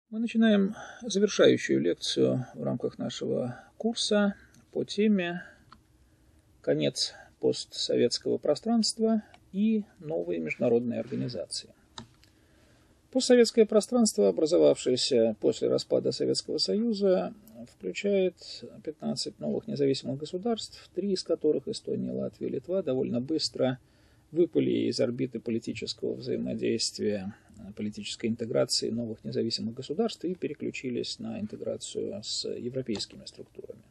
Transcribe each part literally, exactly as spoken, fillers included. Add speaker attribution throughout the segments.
Speaker 1: Мы начинаем завершающую лекцию в рамках нашего курса по теме «Конец постсоветского пространства и новые международные организации». Постсоветское пространство, образовавшееся после распада Советского Союза, включает пятнадцать новых независимых государств, три из которых, Эстония, Латвия и Литва, довольно быстро выпали из орбиты политического взаимодействия, политической интеграции новых независимых государств и переключились на интеграцию с европейскими структурами.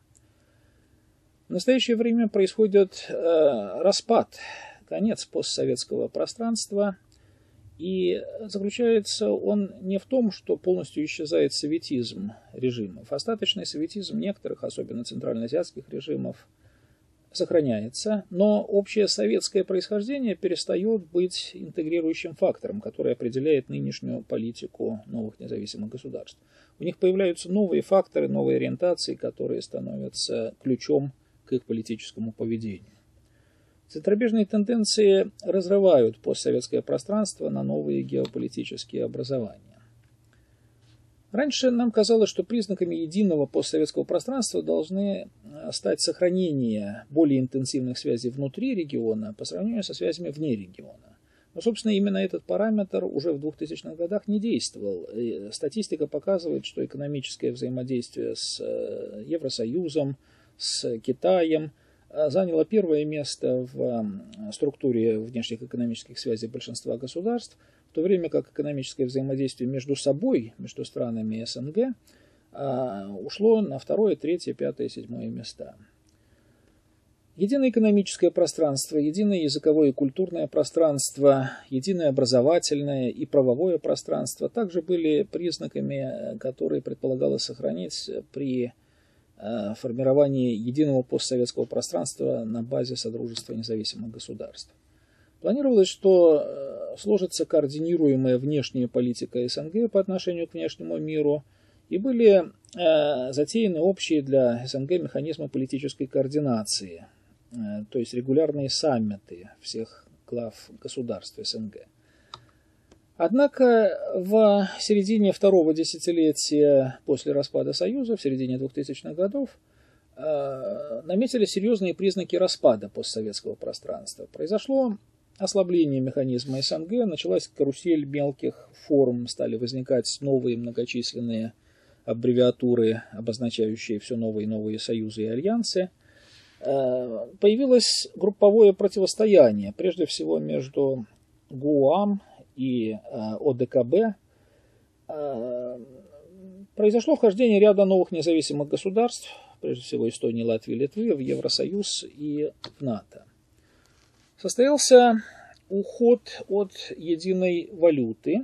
Speaker 1: В настоящее время происходит э, распад, конец постсоветского пространства, и заключается он не в том, что полностью исчезает советизм режимов. Остаточный советизм некоторых, особенно центральноазиатских режимов, сохраняется, но общее советское происхождение перестает быть интегрирующим фактором, который определяет нынешнюю политику новых независимых государств. У них появляются новые факторы, новые ориентации, которые становятся ключом к их политическому поведению. Центробежные тенденции разрывают постсоветское пространство на новые геополитические образования. Раньше нам казалось, что признаками единого постсоветского пространства должны стать сохранение более интенсивных связей внутри региона по сравнению со связями вне региона. Но, собственно, именно этот параметр уже в двухтысячных годах не действовал. И статистика показывает, что экономическое взаимодействие с Евросоюзом, с Китаем заняло первое место в структуре внешних экономических связей большинства государств, в то время как экономическое взаимодействие между собой, между странами СНГ, ушло на второе, третье, пятое, седьмое места. Единое экономическое пространство, единое языковое и культурное пространство, единое образовательное и правовое пространство также были признаками, которые предполагалось сохранить при формировании единого постсоветского пространства на базе Содружества независимых государств. Планировалось, что сложится координируемая внешняя политика СНГ по отношению к внешнему миру, и были затеяны общие для СНГ механизмы политической координации, то есть регулярные саммиты всех глав государств СНГ. Однако в середине второго десятилетия после распада Союза, в середине двухтысячных годов, наметились серьезные признаки распада постсоветского пространства. Произошло ослабление механизма СНГ, началась карусель мелких форм, стали возникать новые многочисленные аббревиатуры, обозначающие все новые и новые союзы и альянсы. Появилось групповое противостояние, прежде всего между ГУАМ и ОДКБ. Произошло вхождение ряда новых независимых государств, прежде всего Эстонии, Латвии, Литвы, в Евросоюз и в НАТО. Состоялся уход от единой валюты,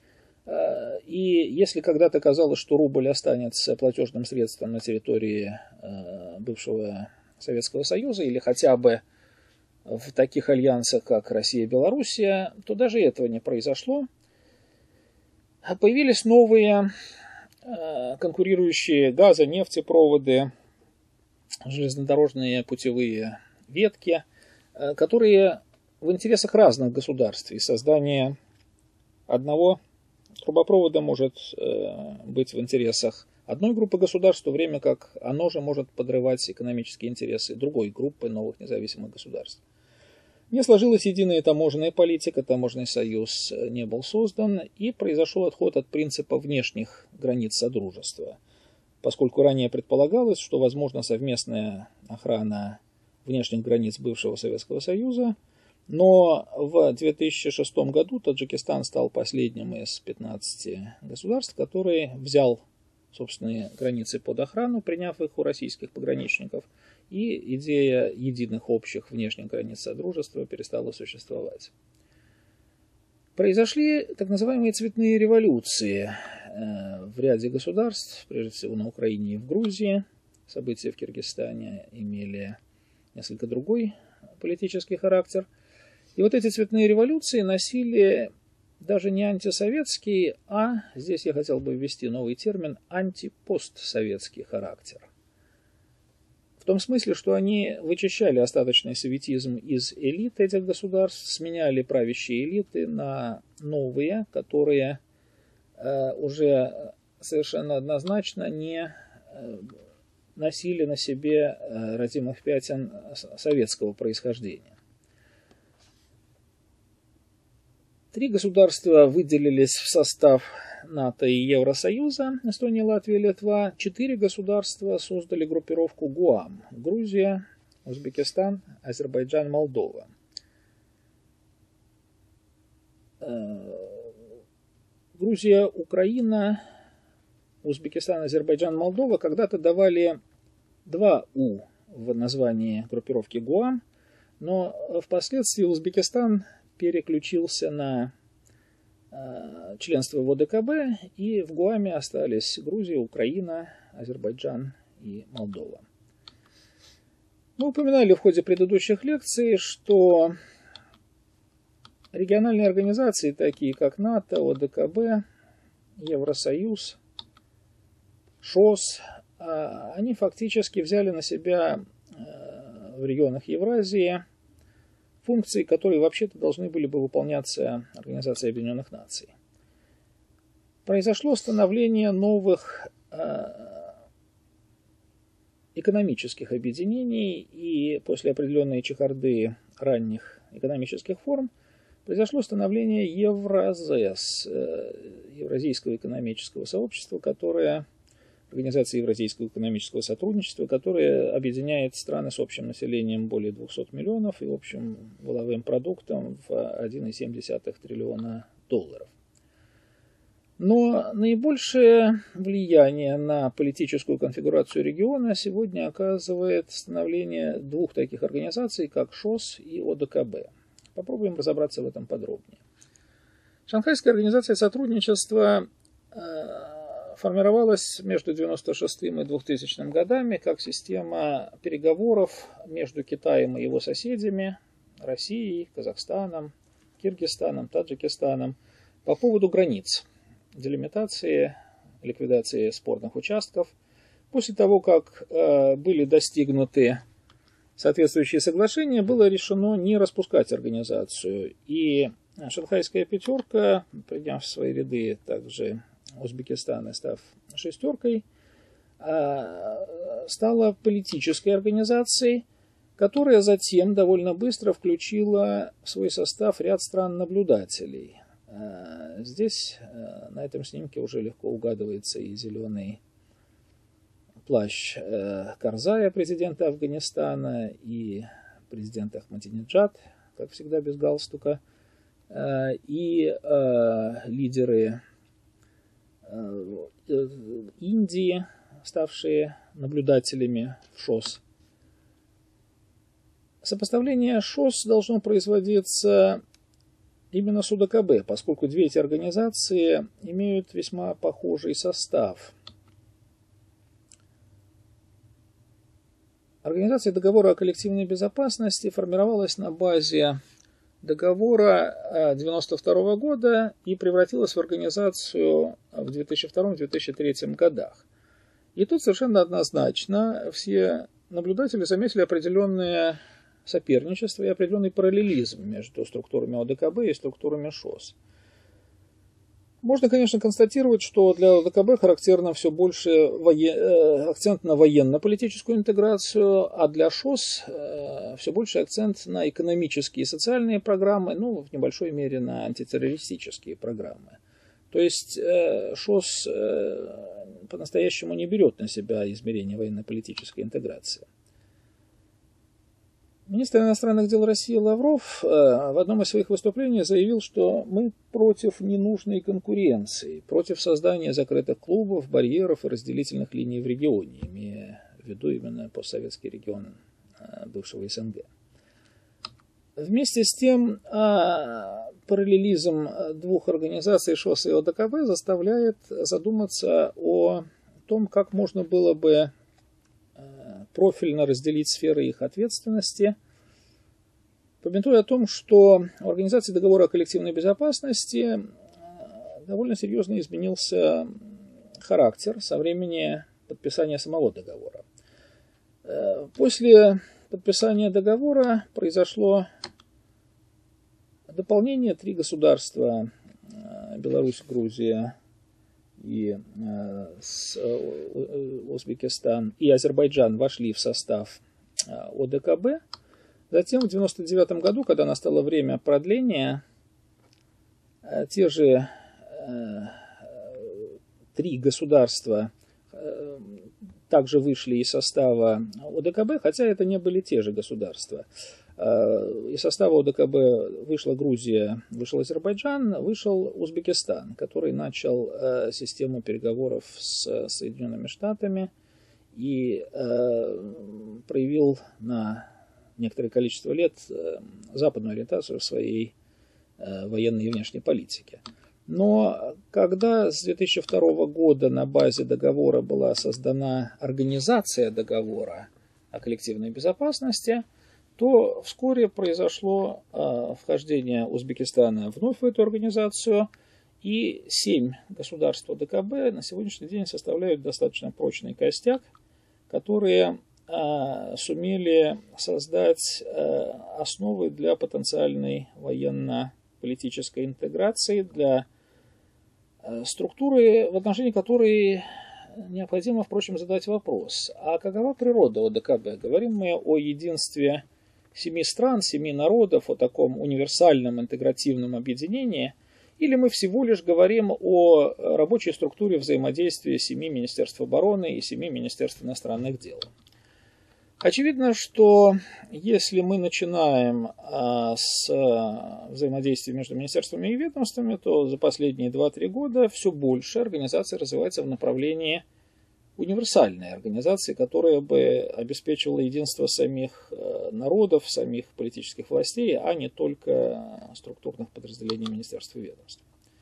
Speaker 1: и если когда-то казалось, что рубль останется платежным средством на территории бывшего Советского Союза или хотя бы в таких альянсах, как Россия и Белоруссия, то даже этого не произошло. Появились новые конкурирующие газо-, нефтепроводы, железнодорожные путевые ветки, которые в интересах разных государств, и создание одного трубопровода может быть в интересах одной группы государств, в то время как оно же может подрывать экономические интересы другой группы новых независимых государств. Не сложилась единая таможенная политика, таможенный союз не был создан, и произошел отход от принципа внешних границ Содружества, поскольку ранее предполагалось, что возможна совместная охрана внешних границ бывшего Советского Союза, но в две тысячи шестом году Таджикистан стал последним из пятнадцати государств, который взял собственные границы под охрану, приняв их у российских пограничников, и идея единых общих внешних границ Содружества перестала существовать. Произошли так называемые цветные революции в ряде государств, прежде всего на Украине и в Грузии. События в Киргизстане имели несколько другой политический характер. И вот эти цветные революции носили даже не антисоветский, а, здесь я хотел бы ввести новый термин, антипостсоветский характер. В том смысле, что они вычищали остаточный советизм из элит этих государств, сменяли правящие элиты на новые, которые э, уже совершенно однозначно не носили на себе родимых пятен советского происхождения. Три государства выделились в состав НАТО и Евросоюза, Эстония, Латвия, Литва. Четыре государства создали группировку ГУАМ: Грузия, Узбекистан, Азербайджан, Молдова. Грузия, Украина, Узбекистан, Азербайджан, Молдова когда-то давали два «У» в названии группировки ГУАМ, но впоследствии Узбекистан переключился на э, членство в ОДКБ, и в ГУАМе остались Грузия, Украина, Азербайджан и Молдова. Мы упоминали в ходе предыдущих лекций, что региональные организации, такие как НАТО, ОДКБ, Евросоюз, ШОС, они фактически взяли на себя в регионах Евразии функции, которые вообще-то должны были бы выполняться Организацией Объединенных Наций. Произошло становление новых экономических объединений, и после определенной чехарды ранних экономических форм произошло становление Евразес, Евразийского экономического сообщества, которое Организация Евразийского экономического сотрудничества, которая объединяет страны с общим населением более двухсот миллионов и общим валовым продуктом в один целых семь десятых триллиона долларов. Но наибольшее влияние на политическую конфигурацию региона сегодня оказывает становление двух таких организаций, как ШОС и ОДКБ. Попробуем разобраться в этом подробнее. Шанхайская организация сотрудничества формировалась между девяносто шестым и двухтысячным годами как система переговоров между Китаем и его соседями, Россией, Казахстаном, Киргизстаном, Таджикистаном, по поводу границ, делимитации, ликвидации спорных участков. После того, как э, были достигнуты соответствующие соглашения, было решено не распускать организацию. И Шанхайская пятерка, приняв в свои ряды также Узбекистан и став шестеркой, стала политической организацией, которая затем довольно быстро включила в свой состав ряд стран-наблюдателей. Здесь на этом снимке уже легко угадывается и зеленый плащ Карзая, президента Афганистана, и президент Ахмадинеджад, как всегда без галстука, и лидеры Индии, ставшие наблюдателями в ШОС. Сопоставление ШОС должно производиться именно с ОДКБ, поскольку две эти организации имеют весьма похожий состав. Организация договора о коллективной безопасности формировалась на базе договора девяносто второго года и превратилась в организацию в две тысячи втором — две тысячи третьем годах. И тут совершенно однозначно все наблюдатели заметили определенное соперничество и определенный параллелизм между структурами ОДКБ и структурами ШОС. Можно, конечно, констатировать, что для ОДКБ характерно все больше воен... акцент на военно-политическую интеграцию, а для ШОС все больше акцент на экономические и социальные программы, ну, в небольшой мере на антитеррористические программы. То есть ШОС по-настоящему не берет на себя измерение военно-политической интеграции. Министр иностранных дел России Лавров в одном из своих выступлений заявил, что мы против ненужной конкуренции, против создания закрытых клубов, барьеров и разделительных линий в регионе, имея в виду именно постсоветский регион бывшего СНГ. Вместе с тем, параллелизм двух организаций ШОС и ОДКБ заставляет задуматься о том, как можно было бы профильно разделить сферы их ответственности, памятуя о том, что у Организации договора о коллективной безопасности довольно серьезно изменился характер со времени подписания самого договора. После подписания договора произошло дополнение: три государства — Беларусь, Грузия и с Узбекистан и Азербайджан вошли в состав О Дэ Ка Бэ. Затем в девяносто девятом году, когда настало время продления, те же три государства также вышли из состава О Дэ Ка Бэ, хотя это не были те же государства. Из состава О Дэ Ка Бэ вышла Грузия, вышел Азербайджан, вышел Узбекистан, который начал систему переговоров с Соединенными Штатами и проявил на некоторое количество лет западную ориентацию в своей военной и внешней политике. Но когда с две тысячи второго года на базе договора была создана организация договора о коллективной безопасности, то вскоре произошло э, вхождение Узбекистана вновь в эту организацию, и семь государств О Дэ Ка Бэ на сегодняшний день составляют достаточно прочный костяк, которые э, сумели создать э, основы для потенциальной военно-политической интеграции, для э, структуры, в отношении которой необходимо, впрочем, задать вопрос: а какова природа О Дэ Ка Бэ? Говорим мы о единстве семи стран, семи народов, о таком универсальном интегративном объединении, или мы всего лишь говорим о рабочей структуре взаимодействия семи Министерств обороны и семи Министерств иностранных дел? Очевидно, что если мы начинаем а, с взаимодействия между министерствами и ведомствами, то за последние два-три года все больше организация развивается в направлении универсальной организации, которая бы обеспечивала единство самих народов, самих политических властей, а не только структурных подразделений министерств и ведомств.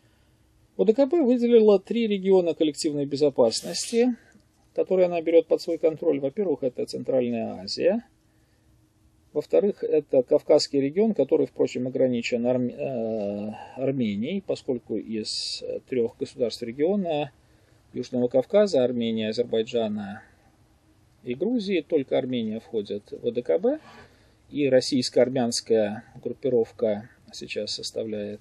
Speaker 1: О Дэ Ка Бэ выделила три региона коллективной безопасности, которые она берет под свой контроль. Во-первых, это Центральная Азия. Во-вторых, это Кавказский регион, который, впрочем, ограничен Арм... Арменией, поскольку из трех государств региона Южного Кавказа, Армении, Азербайджана и Грузии только Армения входит в О Дэ Ка Бэ, и российско-армянская группировка сейчас составляет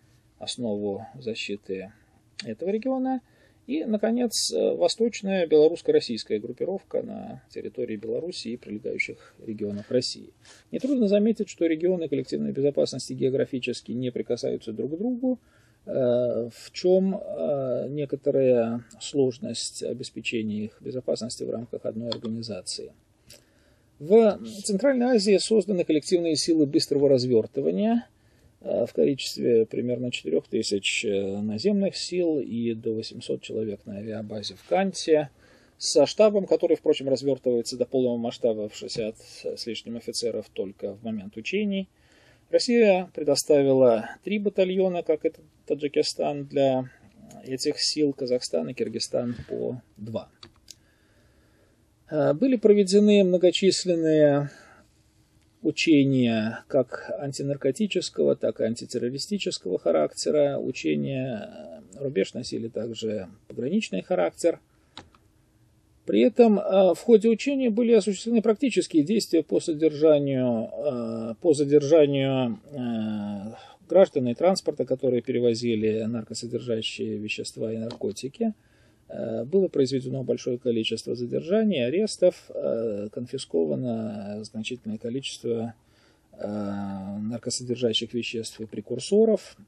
Speaker 1: основу защиты этого региона. И, наконец, восточная белорусско-российская группировка на территории Беларуси и прилегающих регионов России. Нетрудно заметить, что регионы коллективной безопасности географически не прикасаются друг к другу, в чем некоторая сложность обеспечения их безопасности в рамках одной организации. В Центральной Азии созданы коллективные силы быстрого развертывания в количестве примерно четырех тысяч наземных сил и до восьмисот человек на авиабазе в Канте, со штабом, который, впрочем, развертывается до полного масштаба в шестьдесят с лишним офицеров только в момент учений. Россия предоставила три батальона, как это Таджикистан, для этих сил, Казахстан и Киргизстан по два. Были проведены многочисленные учения как антинаркотического, так и антитеррористического характера. Учения рубеж носили также пограничный характер. При этом в ходе учения были осуществлены практические действия по содержанию, по задержанию граждан и транспорта, которые перевозили наркосодержащие вещества и наркотики. Было произведено большое количество задержаний, арестов, конфисковано значительное количество наркосодержащих веществ и прекурсоров.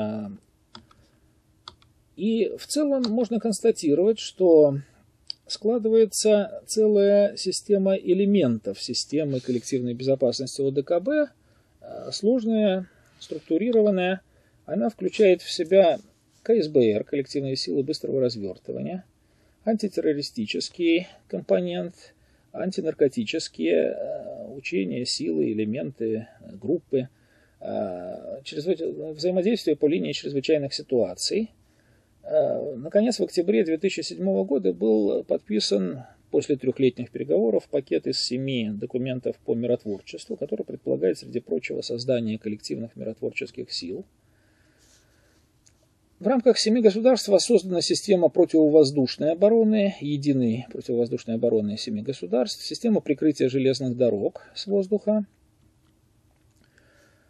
Speaker 1: И в целом можно констатировать, что складывается целая система элементов системы коллективной безопасности О Дэ Ка Бэ, сложная, структурированная. Она включает в себя Ка Эс Бэ Эр, коллективные силы быстрого развертывания, антитеррористический компонент, антинаркотические учения, силы, элементы, группы, взаимодействие по линии чрезвычайных ситуаций. Наконец, в октябре две тысячи седьмого года был подписан после трехлетних переговоров пакет из семи документов по миротворчеству, который предполагает, среди прочего, создание коллективных миротворческих сил. В рамках семи государств создана система противовоздушной обороны, единой противовоздушной обороны семи государств, система прикрытия железных дорог с воздуха.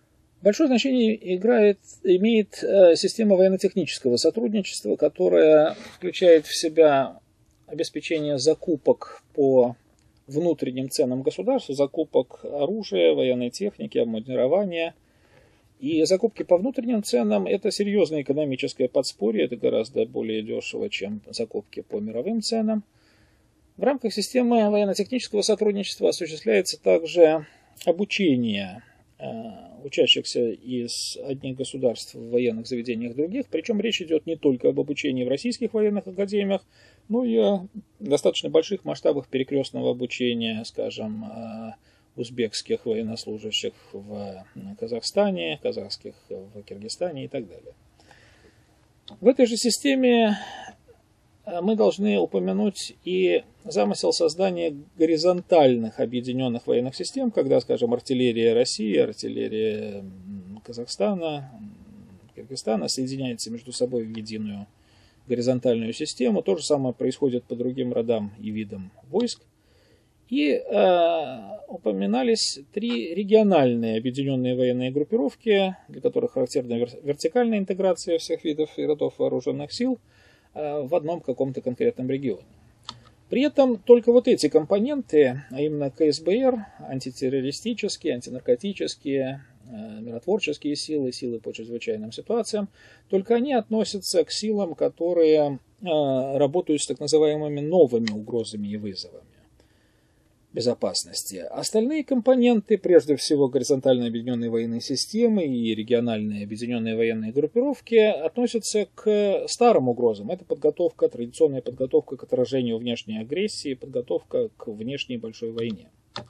Speaker 1: Большое значение играет, имеет э, система военно-технического сотрудничества, которая включает в себя обеспечение закупок по внутренним ценам государства, закупок оружия, военной техники, обмундирования. И закупки по внутренним ценам – это серьезное экономическое подспорье, это гораздо более дешево, чем закупки по мировым ценам. В рамках системы военно-технического сотрудничества осуществляется также обучение учащихся из одних государств в военных заведениях других. Причем речь идет не только об обучении в российских военных академиях, но и о достаточно больших масштабах перекрестного обучения, скажем, узбекских военнослужащих в Казахстане, казахских в Киргизстане и так далее. В этой же системе мы должны упомянуть и замысел создания горизонтальных объединенных военных систем, когда, скажем, артиллерия России, артиллерия Казахстана, Киргизстана соединяется между собой в единую горизонтальную систему. То же самое происходит по другим родам и видам войск. И э, упоминались три региональные объединенные военные группировки, для которых характерна вертикальная интеграция всех видов и родов вооруженных сил в одном каком-то конкретном регионе. При этом только вот эти компоненты, а именно ка эс бэ эр, антитеррористические, антинаркотические, миротворческие силы, силы по чрезвычайным ситуациям, только они относятся к силам, которые работают с так называемыми новыми угрозами и вызовами безопасности. Остальные компоненты, прежде всего горизонтально объединенные военные системы и региональные объединенные военные группировки, относятся к старым угрозам. Это подготовка, традиционная подготовка к отражению внешней агрессии, подготовка к внешней большой войне.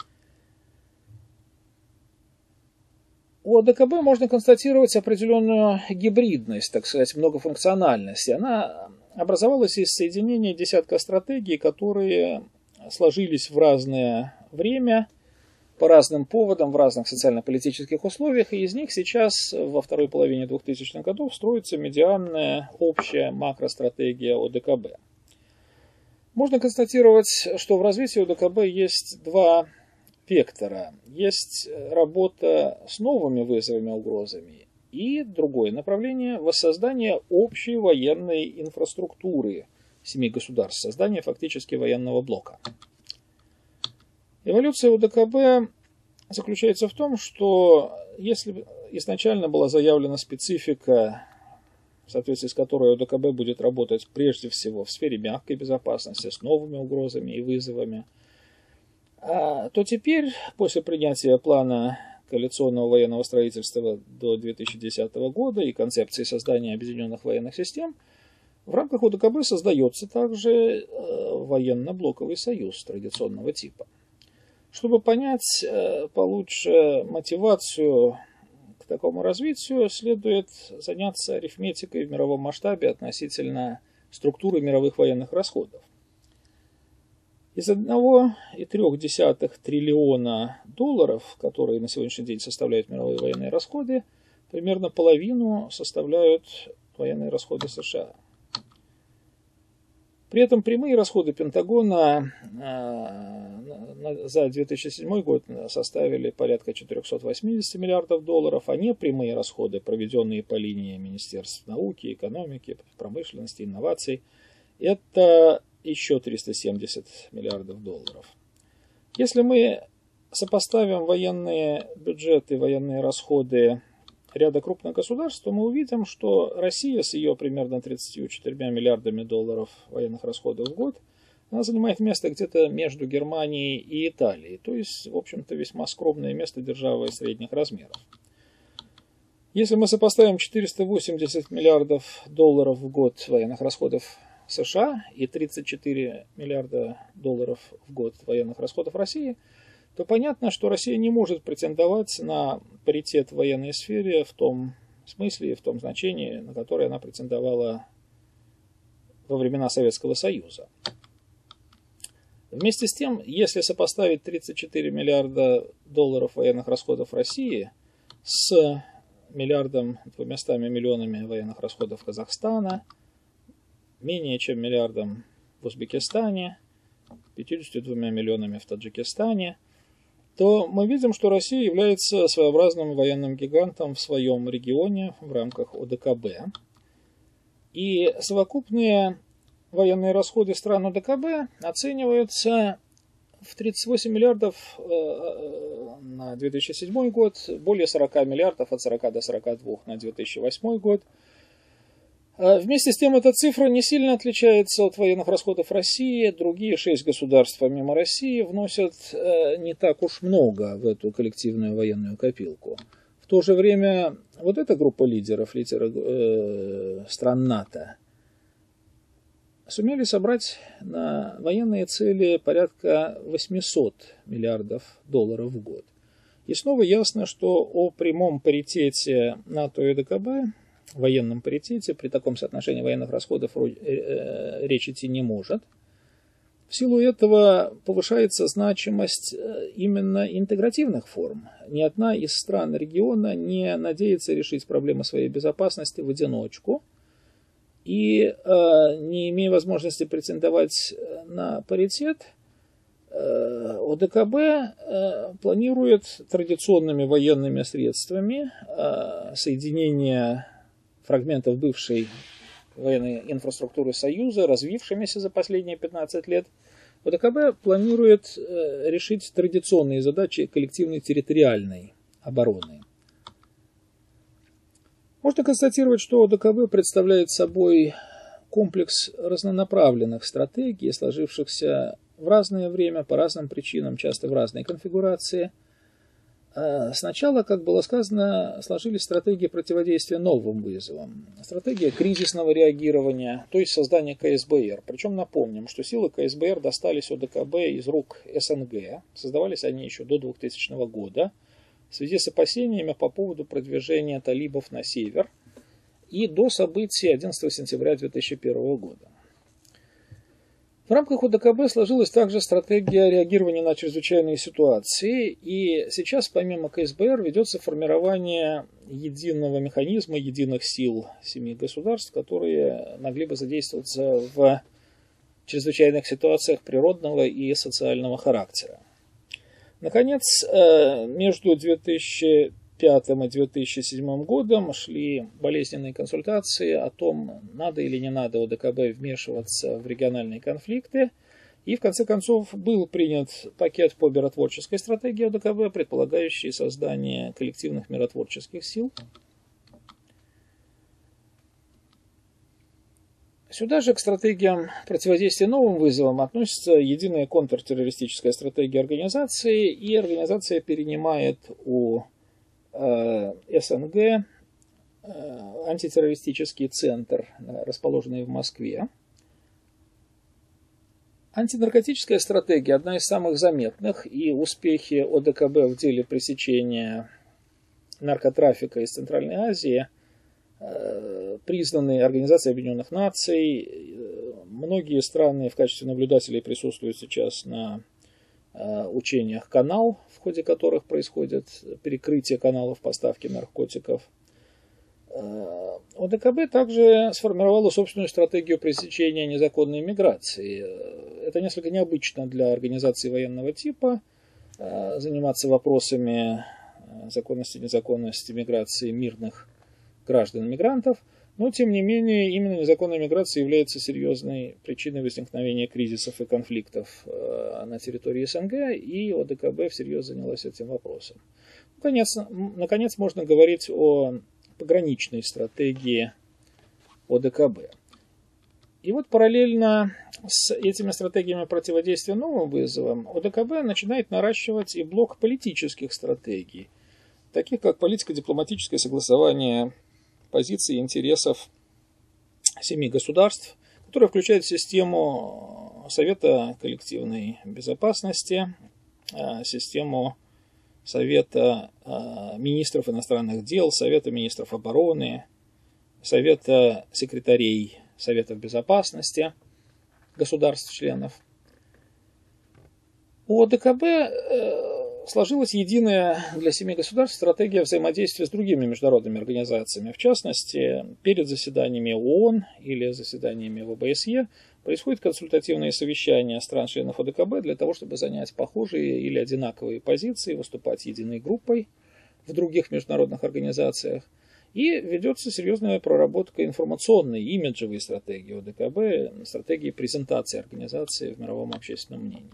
Speaker 1: У о дэ ка бэ можно констатировать определенную гибридность, так сказать, многофункциональность. Она образовалась из соединения десятка стратегий, которые сложились в разное время, по разным поводам, в разных социально-политических условиях, и из них сейчас, во второй половине двухтысячных годов, строится медианная общая макростратегия о дэ ка бэ. Можно констатировать, что в развитии о дэ ка бэ есть два вектора. Есть работа с новыми вызовами и угрозами, и другое направление – воссоздание общей военной инфраструктуры семи государств, создание фактически военного блока. Эволюция о дэ ка бэ заключается в том, что если изначально была заявлена специфика, в соответствии с которой о дэ ка бэ будет работать прежде всего в сфере мягкой безопасности, с новыми угрозами и вызовами, то теперь, после принятия плана коалиционного военного строительства до две тысячи десятого года и концепции создания объединенных военных систем, в рамках о дэ ка бэ создается также военно-блоковый союз традиционного типа. Чтобы понять получше мотивацию к такому развитию, следует заняться арифметикой в мировом масштабе относительно структуры мировых военных расходов. Из одного целых трёх десятых триллиона долларов, которые на сегодняшний день составляют мировые военные расходы, примерно половину составляют военные расходы США. При этом прямые расходы Пентагона за две тысячи седьмой год составили порядка четыреста восемьдесят миллиардов долларов, а непрямые расходы, проведенные по линии Министерств науки, экономики, промышленности, инноваций, это еще триста семьдесят миллиардов долларов. Если мы сопоставим военные бюджеты, военные расходы ряда крупных государств, то мы увидим, что Россия с ее примерно тридцатью четырьмя миллиардами долларов военных расходов в год, она занимает место где-то между Германией и Италией, то есть, в общем-то, весьма скромное место державы средних размеров. Если мы сопоставим четыреста восемьдесят миллиардов долларов в год военных расходов США и тридцать четыре миллиарда долларов в год военных расходов России, то понятно, что Россия не может претендовать на паритет в военной сфере в том смысле и в том значении, на которое она претендовала во времена Советского Союза. Вместе с тем, если сопоставить тридцать четыре миллиарда долларов военных расходов России с миллиардом двумястами миллионами военных расходов Казахстана, менее чем миллиардом в Узбекистане, пятьюдесятью двумя миллионами в Таджикистане, то мы видим, что Россия является своеобразным военным гигантом в своем регионе в рамках О Дэ Ка Бэ. И совокупные военные расходы стран О Дэ Ка Бэ оцениваются в тридцать восемь миллиардов на две тысячи седьмой год, более сорок миллиардов, от сорока до сорока двух на две тысячи восьмой год. Вместе с тем, эта цифра не сильно отличается от военных расходов России. Другие шесть государств, помимо России, вносят не так уж много в эту коллективную военную копилку. В то же время вот эта группа лидеров, лидеров э, стран НАТО, сумели собрать на военные цели порядка восемьсот миллиардов долларов в год. И снова ясно, что о прямом паритете НАТО и О Дэ Ка Бэ, военном паритете, при таком соотношении военных расходов речь идти не может. В силу этого повышается значимость именно интегративных форм. Ни одна из стран региона не надеется решить проблемы своей безопасности в одиночку. И не имея возможности претендовать на паритет, О Дэ Ка Бэ планирует традиционными военными средствами соединение фрагментов бывшей военной инфраструктуры Союза, развившимися за последние пятнадцать лет. О Дэ Ка Бэ планирует решить традиционные задачи коллективной территориальной обороны. Можно констатировать, что О Дэ Ка Бэ представляет собой комплекс разнонаправленных стратегий, сложившихся в разное время, по разным причинам, часто в разной конфигурации. Сначала, как было сказано, сложились стратегии противодействия новым вызовам. Стратегия кризисного реагирования, то есть создание Ка Эс Бэ Эр. Причем напомним, что силы Ка Эс Бэ Эр достались О Дэ Ка Бэ из рук Эс Эн Гэ. Создавались они еще до двухтысячного года в связи с опасениями по поводу продвижения талибов на север и до событий одиннадцатого сентября две тысячи первого года. В рамках О Дэ Ка Бэ сложилась также стратегия реагирования на чрезвычайные ситуации, и сейчас помимо Ка Эс Бэ Эр ведется формирование единого механизма, единых сил семи государств, которые могли бы задействоваться в чрезвычайных ситуациях природного и социального характера. Наконец, между две тысячи пятым и две тысячи седьмым годом шли болезненные консультации о том, надо или не надо О Дэ Ка Бэ вмешиваться в региональные конфликты. И в конце концов был принят пакет по миротворческой стратегии О Дэ Ка Бэ, предполагающий создание коллективных миротворческих сил. Сюда же к стратегиям противодействия новым вызовам относится единая контртеррористическая стратегия организации, и организация перенимает у Эс Эн Гэ антитеррористический центр, расположенный в Москве. Антинаркотическая стратегия одна из самых заметных, и успехи О Дэ Ка Бэ в деле пресечения наркотрафика из Центральной Азии признаны Организацией Объединенных Наций. Многие страны в качестве наблюдателей присутствуют сейчас на учениях «Канал», в ходе которых происходит перекрытие каналов поставки наркотиков. О Дэ Ка Бэ также сформировала собственную стратегию пресечения незаконной миграции. Это несколько необычно для организации военного типа, заниматься вопросами законности и незаконности миграции мирных граждан-мигрантов, но, тем не менее, именно незаконная миграция является серьезной причиной возникновения кризисов и конфликтов на территории Эс Эн Гэ, и О Дэ Ка Бэ всерьез занялась этим вопросом. Наконец, наконец можно говорить о пограничной стратегии О Дэ Ка Бэ. И вот параллельно с этими стратегиями противодействия новым вызовам О Дэ Ка Бэ начинает наращивать и блок политических стратегий, таких как политико-дипломатическое согласование позиций и интересов семи государств, которая включает систему Совета коллективной безопасности, систему Совета министров иностранных дел, Совета министров обороны, Совета секретарей Советов безопасности государств-членов. У О Дэ Ка Бэ сложилась единая для семи государств стратегия взаимодействия с другими международными организациями. В частности, перед заседаниями О О Н или заседаниями В Б С Е происходят консультативные совещания стран-членов ОДКБ для того, чтобы занять похожие или одинаковые позиции, выступать единой группой в других международных организациях. И ведется серьезная проработка информационной, имиджевой стратегии ОДКБ, стратегии презентации организации в мировом общественном мнении.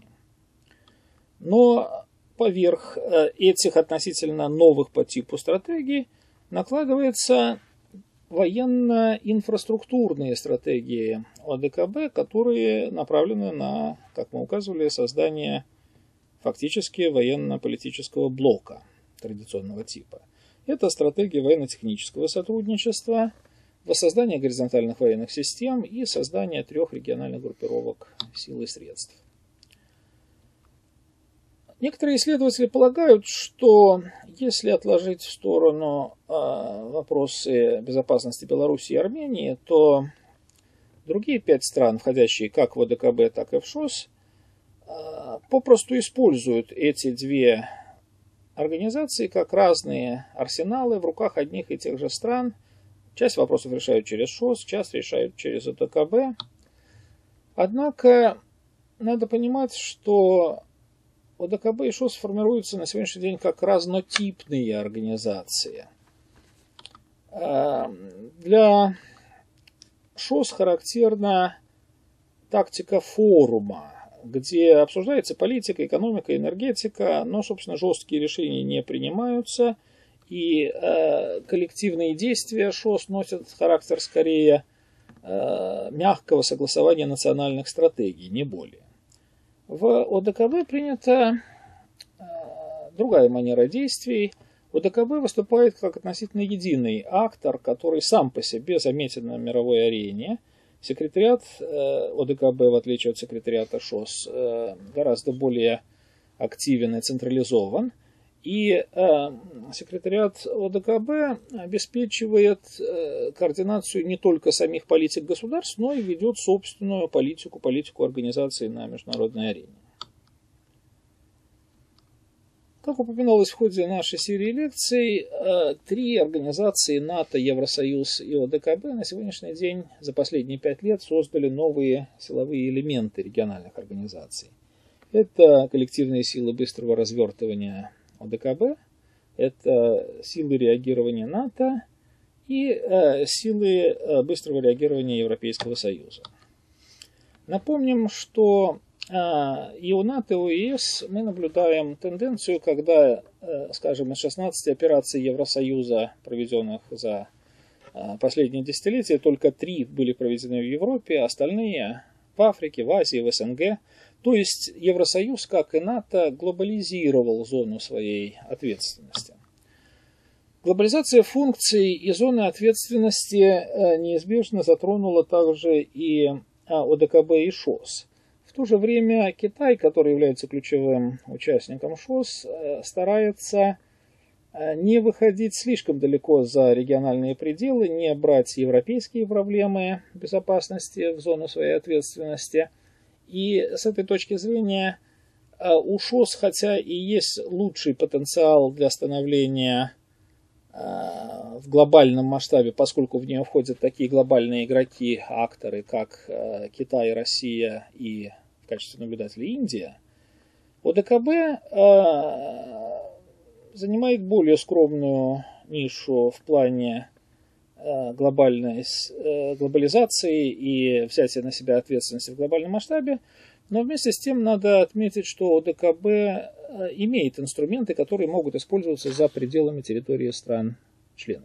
Speaker 1: Но поверх этих относительно новых по типу стратегий накладывается военно-инфраструктурные стратегии ОДКБ, которые направлены на, как мы указывали, создание фактически военно-политического блока традиционного типа. Это стратегия военно-технического сотрудничества, воссоздание горизонтальных военных систем и создание трех региональных группировок сил и средств. Некоторые исследователи полагают, что если отложить в сторону э, вопросы безопасности Беларуси и Армении, то другие пять стран, входящие как в ОДКБ, так и в ШОС, э, попросту используют эти две организации как разные арсеналы в руках одних и тех же стран. Часть вопросов решают через ШОС, часть решают через ОДКБ. Однако надо понимать, что ОДКБ и ШОС формируются на сегодняшний день как разнотипные организации. Для ШОС характерна тактика форума, где обсуждается политика, экономика, энергетика, но, собственно, жесткие решения не принимаются, и э, коллективные действия ШОС носят характер скорее э, мягкого согласования национальных стратегий, не более. В ОДКБ принята э, другая манера действий. ОДКБ выступает как относительно единый актор, который сам по себе заметен на мировой арене. Секретариат э, ОДКБ, в отличие от секретариата ШОС, э, гораздо более активен и централизован. И э, секретариат ОДКБ обеспечивает э, координацию не только самих политик государств, но и ведет собственную политику, политику организации на международной арене. Как упоминалось в ходе нашей серии лекций, три организации НАТО, Евросоюз и ОДКБ на сегодняшний день за последние пять лет создали новые силовые элементы региональных организаций. Это коллективные силы быстрого развертывания ОДКБ, это силы реагирования НАТО и силы быстрого реагирования Европейского Союза. Напомним, что и у НАТО, и у ЕС мы наблюдаем тенденцию, когда, скажем, из шестнадцати операций Евросоюза, проведенных за последние десятилетия, только три были проведены в Европе, остальные в Африке, в Азии, в СНГ. То есть Евросоюз, как и НАТО, глобализировал зону своей ответственности. Глобализация функций и зоны ответственности неизбежно затронула также и ОДКБ и ШОС. В то же время Китай, который является ключевым участником ШОС, старается не выходить слишком далеко за региональные пределы, не брать европейские проблемы безопасности в зону своей ответственности. И с этой точки зрения у ШОС, хотя и есть лучший потенциал для становления в глобальном масштабе, поскольку в нее входят такие глобальные игроки, акторы, как Китай, Россия и в качестве наблюдателя Индия, ОДКБ занимает более скромную нишу в плане глобальной глобализации и взятия на себя ответственности в глобальном масштабе, но вместе с тем надо отметить, что ОДКБ имеет инструменты, которые могут использоваться за пределами территории стран-членов.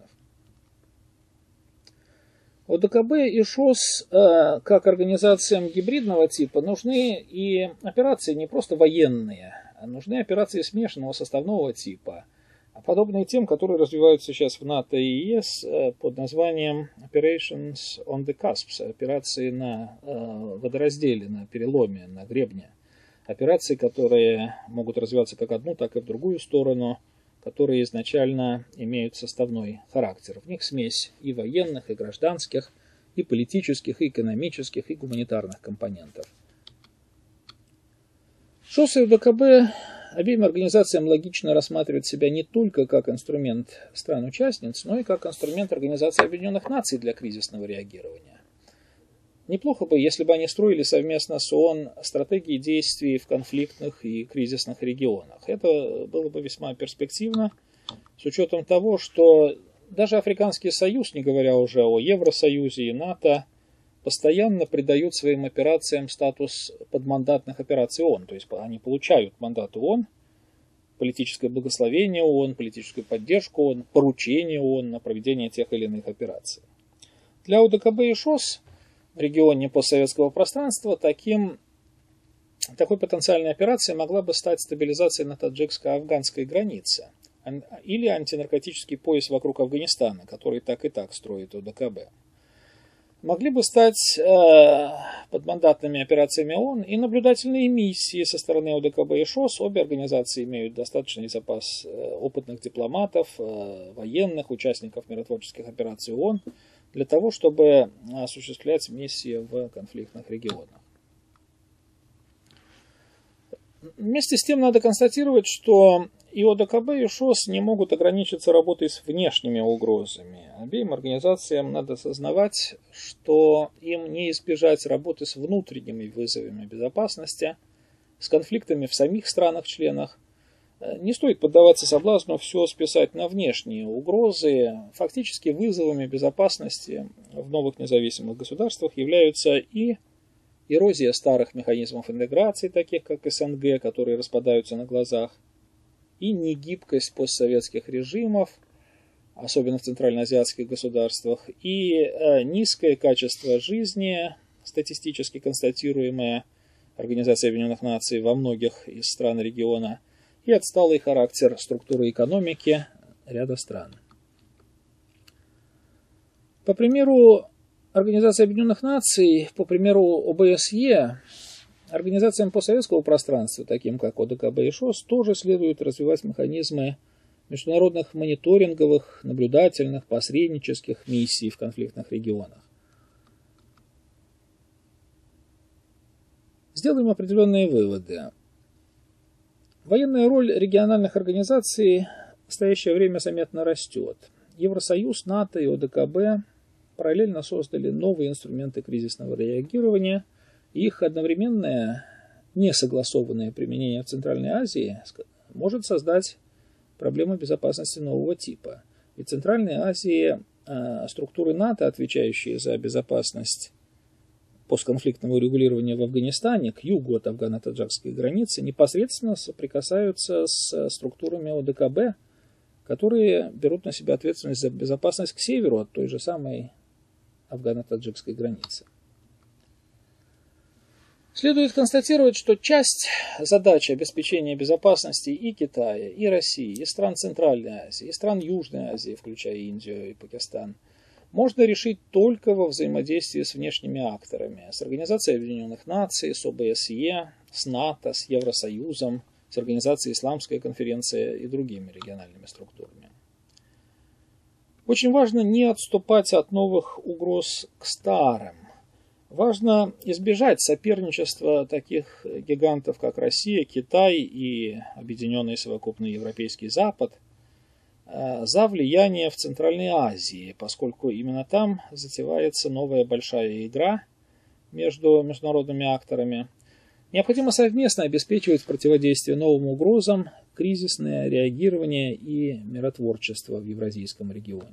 Speaker 1: ОДКБ и ШОС, как организациям гибридного типа, нужны и операции не просто военные, а нужны операции смешанного составного типа, подобные тем, которые развиваются сейчас в НАТО и ЕС под названием Operations on the Cusps, операции на водоразделе, на переломе, на гребне. Операции, которые могут развиваться как одну, так и в другую сторону, которые изначально имеют составной характер. В них смесь и военных, и гражданских, и политических, и экономических, и гуманитарных компонентов. ШОС и ОДКБ обеим организациям логично рассматривать себя не только как инструмент стран-участниц, но и как инструмент Организации Объединенных Наций для кризисного реагирования. неплохо бы, если бы они строили совместно с ООН стратегии действий в конфликтных и кризисных регионах. Это было бы весьма перспективно, с учетом того, что даже Африканский Союз, не говоря уже о Евросоюзе и НАТО, постоянно придают своим операциям статус подмандатных операций ООН. То есть они получают мандат ООН, политическое благословение ООН, политическую поддержку ООН, поручение ООН на проведение тех или иных операций. Для ОДКБ и ШОС в регионе постсоветского пространства таким, такой потенциальной операцией могла бы стать стабилизация на таджикско-афганской границе или антинаркотический пояс вокруг Афганистана, который так и так строит ОДКБ. Могли бы стать э, подмандатными операциями ООН и наблюдательные миссии со стороны ОДКБ и ШОС. Обе организации имеют достаточный запас э, опытных дипломатов, э, военных, участников миротворческих операций ООН для того, чтобы осуществлять миссии в конфликтных регионах. Вместе с тем надо констатировать, что и ОДКБ, и ШОС не могут ограничиться работой с внешними угрозами. Обеим организациям надо осознавать, что им не избежать работы с внутренними вызовами безопасности, с конфликтами в самих странах-членах. Не стоит поддаваться соблазну все списать на внешние угрозы. Фактически вызовами безопасности в новых независимых государствах являются и эрозия старых механизмов интеграции, таких как СНГ, которые распадаются на глазах, и негибкость постсоветских режимов, особенно в центральноазиатских государствах, и э, низкое качество жизни, статистически констатируемое Организацией Объединенных Наций во многих из стран региона, и отсталый характер структуры экономики ряда стран. По примеру Организации Объединенных Наций, по примеру ОБСЕ, организациям постсоветского пространства, таким как ОДКБ и ШОС, тоже следует развивать механизмы международных мониторинговых, наблюдательных, посреднических миссий в конфликтных регионах. Сделаем определенные выводы. Военная роль региональных организаций в настоящее время заметно растет. Евросоюз, НАТО и ОДКБ параллельно создали новые инструменты кризисного реагирования. Их одновременное несогласованное применение в Центральной Азии может создать проблемы безопасности нового типа. Ведь в Центральной Азии э, структуры НАТО, отвечающие за безопасность постконфликтного регулирования в Афганистане, к югу от афгано-таджикской границы, непосредственно соприкасаются с структурами ОДКБ, которые берут на себя ответственность за безопасность к северу от той же самой афгано-таджикской границы. Следует констатировать, что часть задач обеспечения безопасности и Китая, и России, и стран Центральной Азии, и стран Южной Азии, включая Индию и Пакистан, можно решить только во взаимодействии с внешними акторами, с Организацией Объединенных Наций, с ОБСЕ, с НАТО, с Евросоюзом, с Организацией Исламская конференция и другими региональными структурами. Очень важно не отступать от новых угроз к старым. Важно избежать соперничества таких гигантов, как Россия, Китай и Объединенный совокупный Европейский Запад за влияние в Центральной Азии, поскольку именно там затевается новая большая игра между международными акторами. Необходимо совместно обеспечивать противодействие новым угрозам, кризисное реагирование и миротворчество в Евразийском регионе.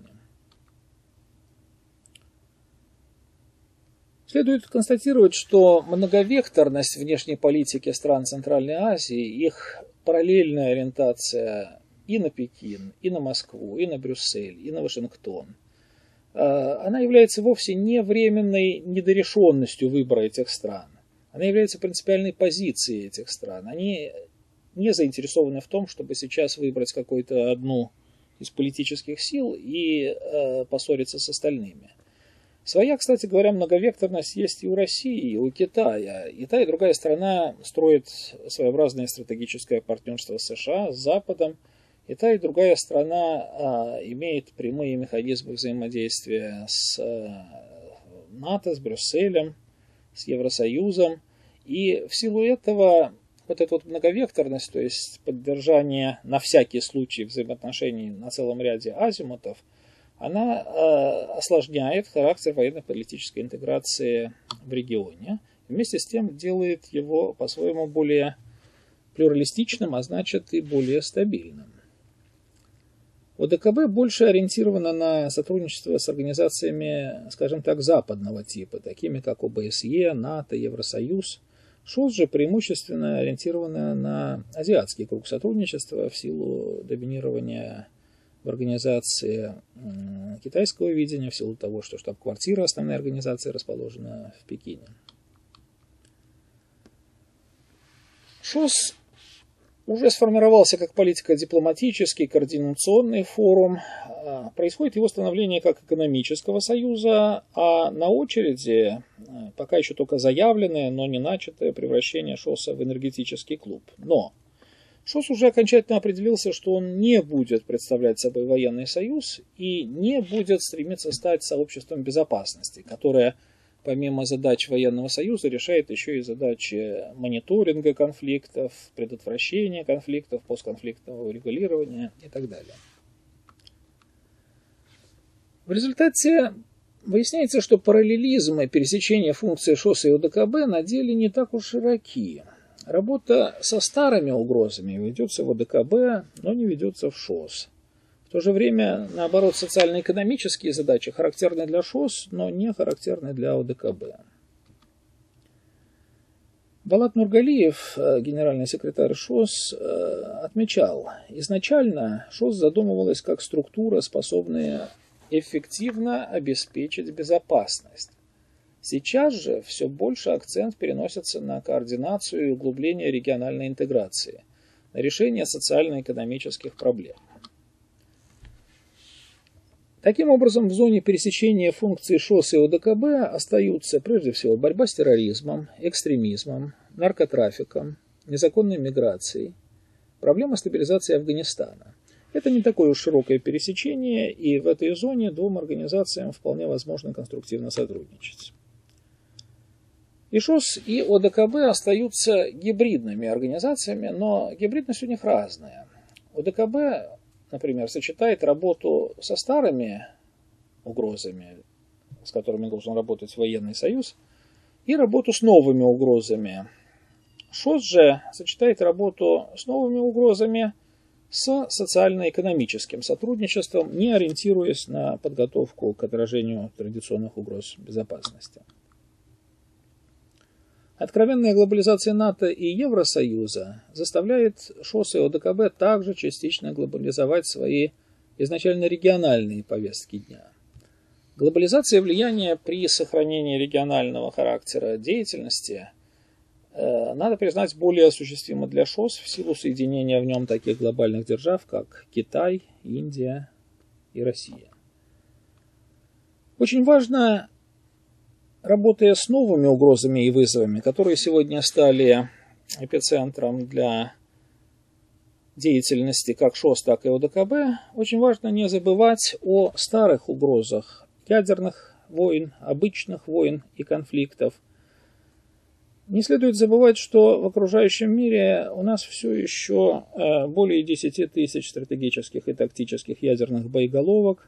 Speaker 1: Следует констатировать, что многовекторность внешней политики стран Центральной Азии, их параллельная ориентация и на Пекин, и на Москву, и на Брюссель, и на Вашингтон, она является вовсе не временной недорешенностью выбора этих стран. Она является принципиальной позицией этих стран. Они не заинтересованы в том, чтобы сейчас выбрать какую-то одну из политических сил и э, поссориться с остальными. Своя, кстати говоря, многовекторность есть и у России, и у Китая. И та, и другая страна строит своеобразное стратегическое партнерство с США, с Западом. И та, и другая страна а, имеет прямые механизмы взаимодействия с а, НАТО, с Брюсселем, с Евросоюзом. И в силу этого вот эта вот многовекторность, то есть поддержание на всякий случай взаимоотношений на целом ряде азимутов, она э, осложняет характер военно-политической интеграции в регионе. Вместе с тем делает его по-своему более плюралистичным, а значит и более стабильным. ОДКБ больше ориентировано на сотрудничество с организациями, скажем так, западного типа, такими как ОБСЕ, НАТО, Евросоюз. ШОС же преимущественно ориентировано на азиатский круг сотрудничества в силу доминирования в организации китайского видения, в силу того, что штаб-квартира основной организации расположена в Пекине. ШОС уже сформировался как политико-дипломатический координационный форум. Происходит его становление как экономического союза, а на очереди пока еще только заявленное, но не начатое превращение ШОСа в энергетический клуб. Но ШОС уже окончательно определился, что он не будет представлять собой военный союз и не будет стремиться стать сообществом безопасности, которое помимо задач военного союза решает еще и задачи мониторинга конфликтов, предотвращения конфликтов, постконфликтного регулирования и так далее. В результате выясняется, что параллелизм и пересечение функций ШОСа и ОДКБ на деле не так уж широки. Работа со старыми угрозами ведется в ОДКБ, но не ведется в ШОС. В то же время, наоборот, социально-экономические задачи характерны для ШОС, но не характерны для ОДКБ. Балат Нургалиев, генеральный секретарь ШОС, отмечал, изначально ШОС задумывалась как структура, способная эффективно обеспечить безопасность. Сейчас же все больше акцент переносится на координацию и углубление региональной интеграции, на решение социально-экономических проблем. Таким образом, в зоне пересечения функций ШОС и ОДКБ остаются прежде всего борьба с терроризмом, экстремизмом, наркотрафиком, незаконной миграцией, проблема стабилизации Афганистана. Это не такое уж широкое пересечение, и в этой зоне двум организациям вполне возможно конструктивно сотрудничать. И ШОС, и ОДКБ остаются гибридными организациями, но гибридность у них разная. ОДКБ, например, сочетает работу со старыми угрозами, с которыми должен работать военный союз, и работу с новыми угрозами. ШОС же сочетает работу с новыми угрозами с социально-экономическим сотрудничеством, не ориентируясь на подготовку к отражению традиционных угроз безопасности. Откровенная глобализация НАТО и Евросоюза заставляет ШОС и ОДКБ также частично глобализовать свои изначально региональные повестки дня. Глобализация влияния при сохранении регионального характера деятельности, э, надо признать, более осуществима для ШОС в силу соединения в нем таких глобальных держав, как Китай, Индия и Россия. Очень важно, работая с новыми угрозами и вызовами, которые сегодня стали эпицентром для деятельности как ШОС, так и ОДКБ, очень важно не забывать о старых угрозах ядерных войн, обычных войн и конфликтов. Не следует забывать, что в окружающем мире у нас все еще более десяти тысяч стратегических и тактических ядерных боеголовок,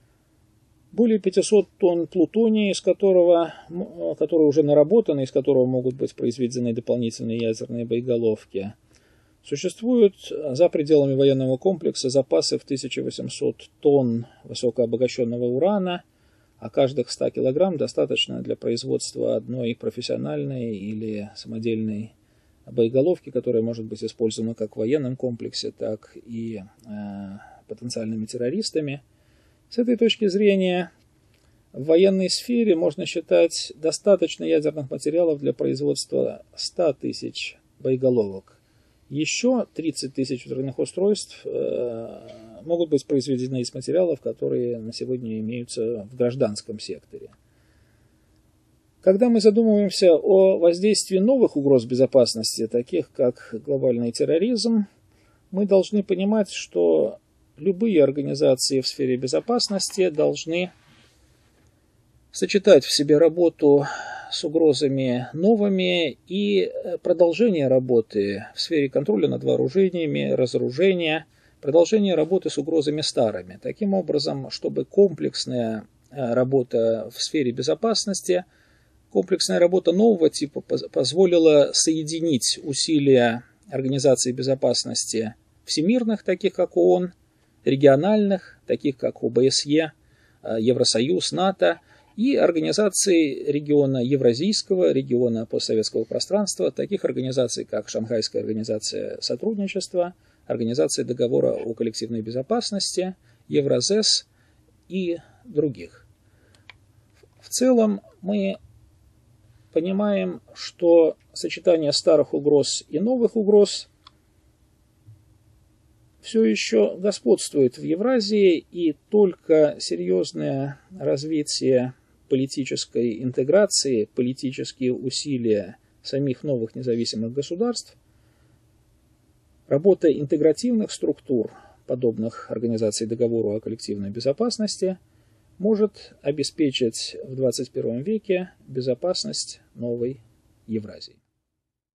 Speaker 1: более пятисот тонн плутония, из которого, который уже наработан, из которого могут быть произведены дополнительные ядерные боеголовки. Существуют за пределами военного комплекса запасы в тысячу восемьсот тонн высокообогащенного урана, а каждых ста килограмм достаточно для производства одной профессиональной или самодельной боеголовки, которая может быть использована как в военном комплексе, так и э, потенциальными террористами. С этой точки зрения, в военной сфере можно считать достаточно ядерных материалов для производства ста тысяч боеголовок. Еще тридцать тысяч взрывных устройств э, могут быть произведены из материалов, которые на сегодня имеются в гражданском секторе. Когда мы задумываемся о воздействии новых угроз безопасности, таких как глобальный терроризм, мы должны понимать, что любые организации в сфере безопасности должны сочетать в себе работу с угрозами новыми и продолжение работы в сфере контроля над вооружениями, разоружения, продолжение работы с угрозами старыми. Таким образом, чтобы комплексная работа в сфере безопасности, комплексная работа нового типа позволила соединить усилия Организации безопасности всемирных, таких как ООН, региональных, таких как о бэ эс е, Евросоюз, НАТО, и организаций региона Евразийского, региона постсоветского пространства, таких организаций, как Шанхайская организация сотрудничества, Организация договора о коллективной безопасности, Евразес и других. В целом мы понимаем, что сочетание старых угроз и новых угроз все еще господствует в Евразии, и только серьезное развитие политической интеграции, политические усилия самих новых независимых государств, работа интегративных структур, подобных Организации договора о коллективной безопасности, может обеспечить в двадцать первом веке безопасность новой Евразии.